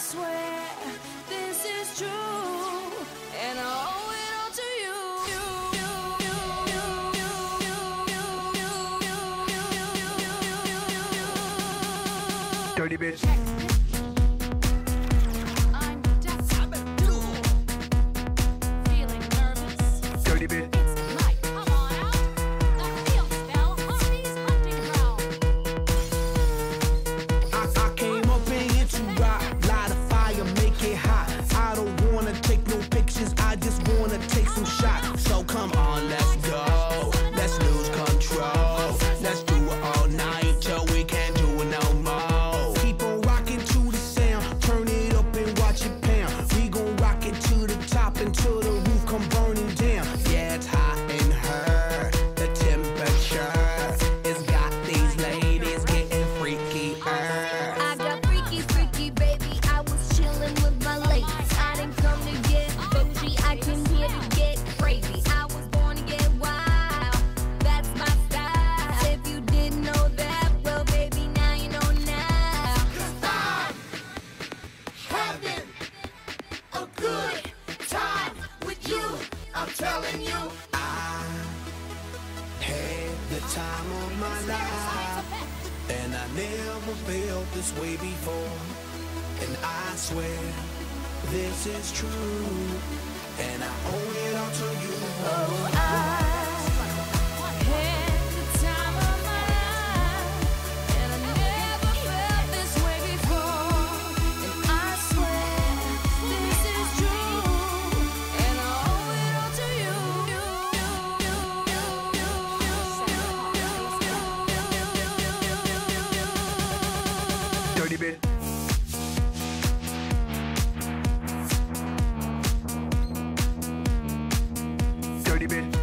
swear this is true, and I owe it all to you. Dirty bitch. I'm desperate. Feeling nervous. Dirty bitch. It's the night. Come on out. The field spell Harvey's hunting ground. I came up in here to rock, light a fire, make it hot. I don't wanna take no pictures, I just wanna take some shots. So come on, let's go, let's lose control. Let's do it all night till we can't do it no more. Keep on rocking to the sound, turn it up and watch it pound. We gon' rock it to the top until the roof come burning down. Yeah, it's hot in her, the temperature it's got these ladies getting freaky. I got freaky, freaky, baby. I was chillin' with my ladies. I didn't come to get bougie, I came here to get crazy. I was born to get wild, that's my style. If you didn't know that, well, baby, now you know now. 'Cause I'm having a good time with you. I'm telling you, I had the time of my life, and I never felt this way before. And I swear this is true, and I owe it all to you. Oh, I had the time of my life, and I never felt this way before. And I swear this is true, and I owe it all to you. Dirty bitch. Dirty bitch.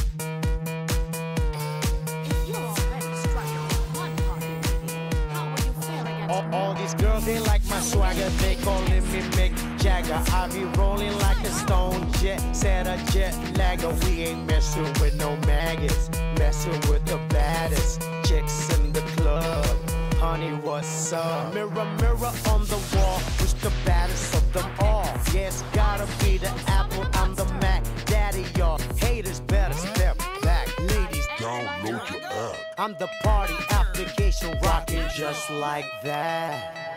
You're already struck one party. How are you feeling at All these girls, they like my swagger. They calling me Mick Jagger. I be rolling like a stone jet. Said a jet lagger. We ain't messing with no maggots. Messing with the baddest chicks in the club. Honey, what's up? Mirror, mirror on the wall. Who's the baddest of them all? Yeah, it's gotta be the Apple. I'm the Mac. Daddy, y'all haters better step back. Ladies, Download your app. I'm the party application rocking just like that.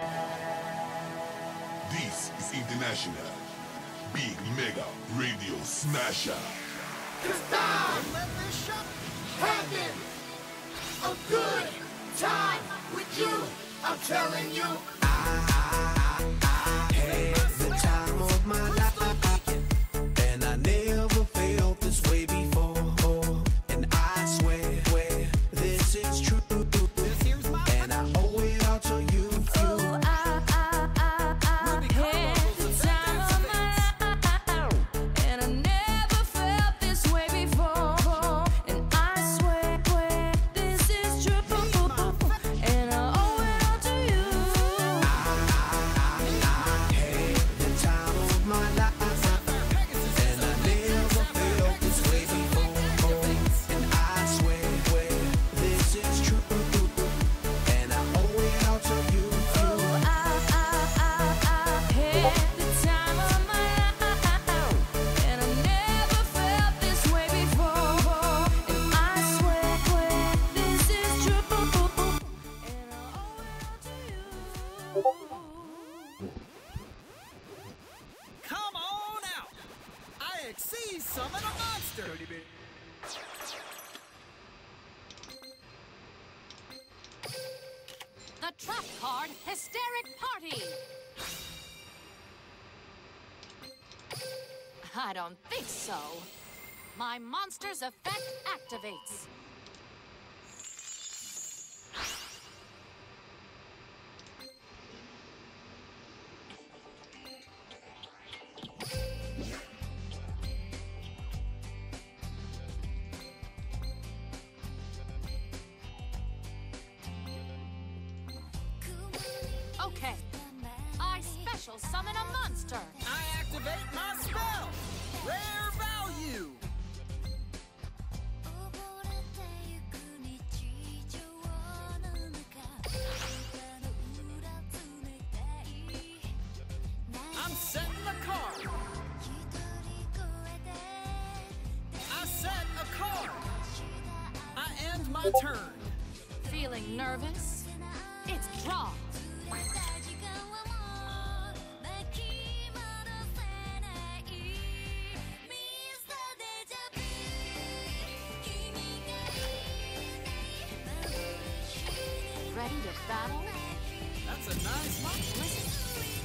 This is International Big Mega Radio Smasher. 'Cause I'm having a good time with you. I'm telling you, I had the time of my life, and I never felt this way before. And I swear this is true, and I owe it all to you. Oh, I had the time of my life, and I never felt this way before. And I swear this is true, and I owe it all to you. Had the time of my life, and I never felt this way before. And I swear this is true, and I owe it all to you. Oh, I had the time of my life, and I never felt this way before. And I swear this is true, and I owe it all to you. Come on out! I exceed summon a monster! Dirty bitch. The trap card hysteric party. I don't think so. My monster's effect activates. Okay, I special summon a monster. I activate my spell! Rare value! my turn. Feeling nervous? It's draw. Ready to battle? That's a nice one. Listen.